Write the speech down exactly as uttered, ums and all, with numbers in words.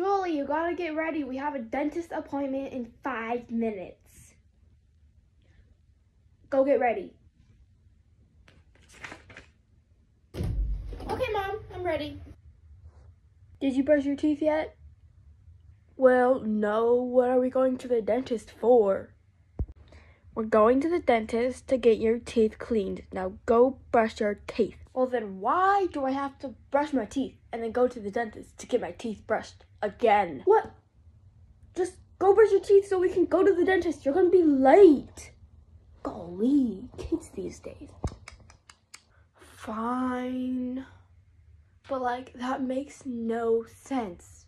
Julie, you gotta get ready. We have a dentist appointment in five minutes. Go get ready. Okay, Mom, I'm ready. Did you brush your teeth yet? Well, no. What are we going to the dentist for? We're going to the dentist to get your teeth cleaned. Now go brush your teeth. Well, then why do I have to brush my teeth and then go to the dentist to get my teeth brushed again? What? Just go brush your teeth so we can go to the dentist. You're gonna be late. Golly, kids these days. Fine. But like, that makes no sense.